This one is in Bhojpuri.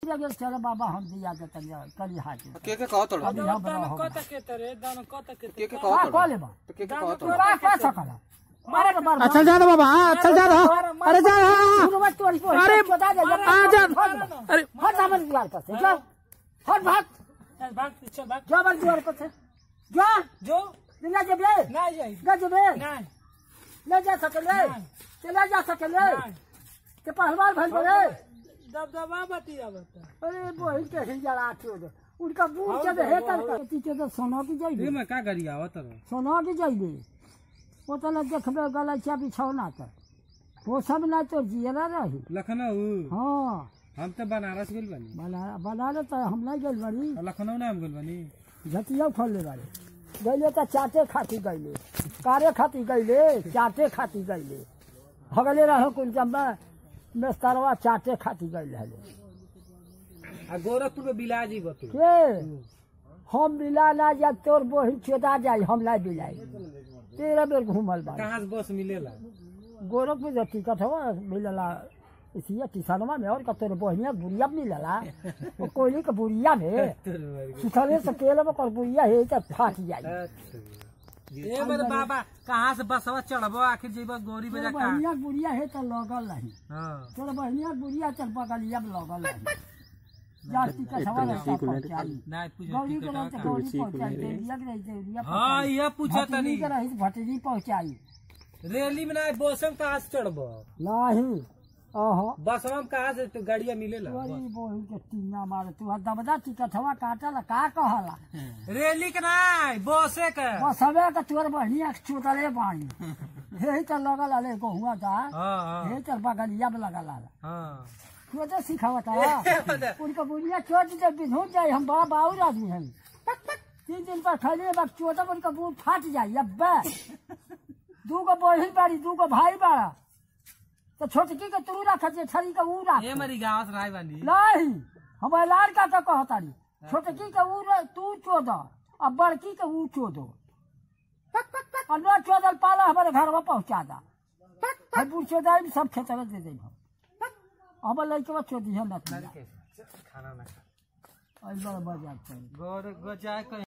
गेल चलो बाबा हम दिया देता कली हाथ के कहत रहो अभी हम दान कत के तरे दान कत के के कहत कह लेबा के कहत का सकला मारे के मार अच्छा जा बाबा हां चल जा रहा अरे जा अरे आ जा अरे हट हमर द्वार पर से जा हट भाग भाग चल भाग जा हमर द्वार पर से जा जो ना जबले नहीं जाई ना जबले नहीं ले जा सकले चला जा सकले के पहलवान भइल बड़े दबदबा बतिया बता अरे बोल के जला छोड़ उनका बूढ़ के हे कर पीछे तो सोना की जाइबे मैं का गरिया आवत सोना की जाइबे वो तो न देखबे गलैचा बिछौना त वो सब ना तो जियरा रही लखनऊ हां हम तो बनारस गेल बनी बनारस तो हम नहीं गेल बनी लखनऊ ना हम गेल बनी झटिया खोल ले बारे गइले त चाटे खाती गइले कारे खाती गइले चाटे खाती गइले भगले रहो कुल जम्बा मेस्तरवा चाटे खाती गइल हले आ गोरखपुर में बिलाजी बतू के हम बिला ना जा तोर बोही चोदा जाई हम ला बिलाई 13 बेर घूमल बा कहां से बस मिलेला गोरखपुर जो टिकट हो मिलला इसी किसानमा में और कतोर बोहिया बुढ़िया मिलला वो कोयली के बुढ़िया में सुखले से केले में कर बुढ़िया हे त फाट जाई ए मेरे बाबा कहां से बसवा चढ़बो आखिर जेबो गौरी बजा का बढ़िया बुढ़िया है तो लगल नहीं हां तोर बढ़िया बुढ़िया चल बगलिया में लगल नहीं जाती का सवाल है पहुंचाई नहीं पूछ गौरी के रहे तो गौरी पहुंचाई देविया के रहे देविया हां ये पूछा तनी के रहे भटरी पहुंचाई रैली में ना बसम कहां से चढ़बो नहीं ओहो बसवा में कहां से तो गाड़िया मिलेला वही बोही के टीना मारे तू दबदा टिकट हवा काटला का कहला रैली के नहीं बसे के बस हवे के तोर बढ़िया चोटले पानी हे त लगल आले को हुआ था हां हां हे त बगलिया में लगल आला हां तू तो सिखावता उनका बुढ़िया चोट जब बिधो जाए हम बड़ा बाउर आदमी हैं 3 दिन पर खाली बात चोटा पर का बूट फाट जाए अब्बा दूगो बहिन बाड़ी दूगो भाई बाड़ा तो छोटकी के तू रख छड़ी का ऊ रख ए मरी गांव से राय बानी नहीं हमारे लाड़ का तो कहतारी छोटकी के ऊ तू चोद और बड़की के ऊ चोदो और न चोदल पाला हमारे घर में पहुंचा दा बूढ़ चोदाई सब खेतर दे दे अब लड़के बच्चों दी है ना खाना ना बड़ा मजा गोर गजाय